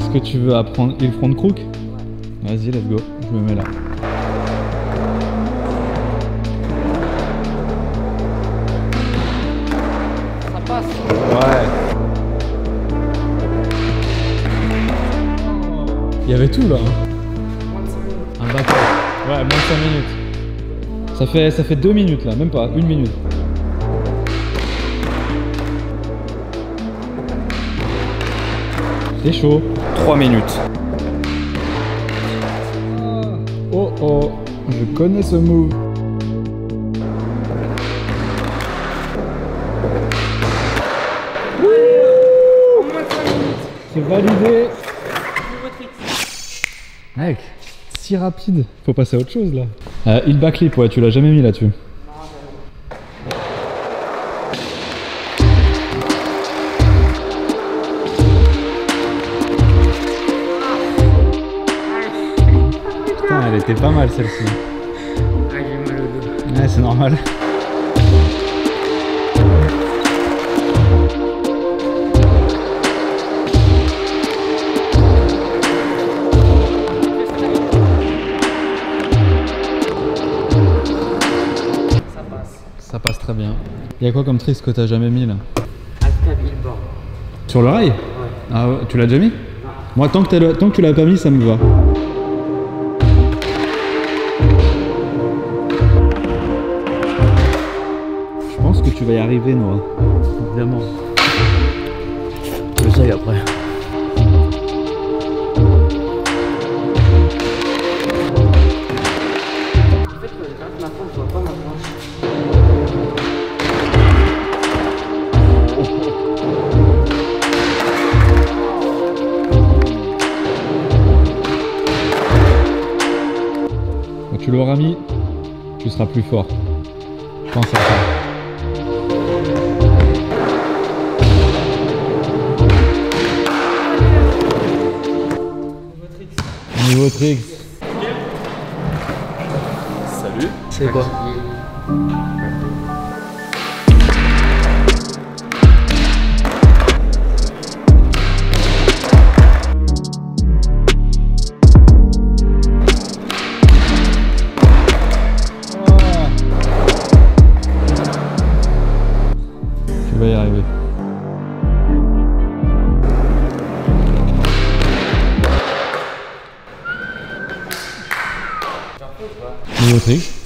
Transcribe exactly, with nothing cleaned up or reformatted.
Est-ce que tu veux apprendre il front crook? Vas-y, let's go. Je me mets là. Ça passe. Ouais. Il y avait tout là. Hein. Un bac. Ouais, moins de cinq minutes. Ça fait, ça fait deux minutes là, même pas, une minute. C'est chaud. trois minutes. Oh oh, je connais ce move. C'est validé. Mec, si rapide. Faut passer à autre chose là. Euh, il backflip, ouais, tu l'as jamais mis là-dessus. Putain, elle était pas mal celle-ci. Ah, j'ai mal au dos. Ouais, c'est normal. Ça passe très bien. Il y a quoi comme tricks que t'as jamais mis là? Alta Billboard. Sur le rail? Ouais. Ah ouais, tu l'as déjà mis? Non. Moi tant que, le, tant que tu l'as pas mis, ça me va. Je pense que tu vas y arriver, Noah. Évidemment. J'essaye après. En fait, grâce ma pompe, je vois pas ma planche. Quand tu l'auras mis, tu seras plus fort. Je pense à ça. Niveau tricks. Salut. C'est quoi? Tu vas y arriver. Niveau tricks.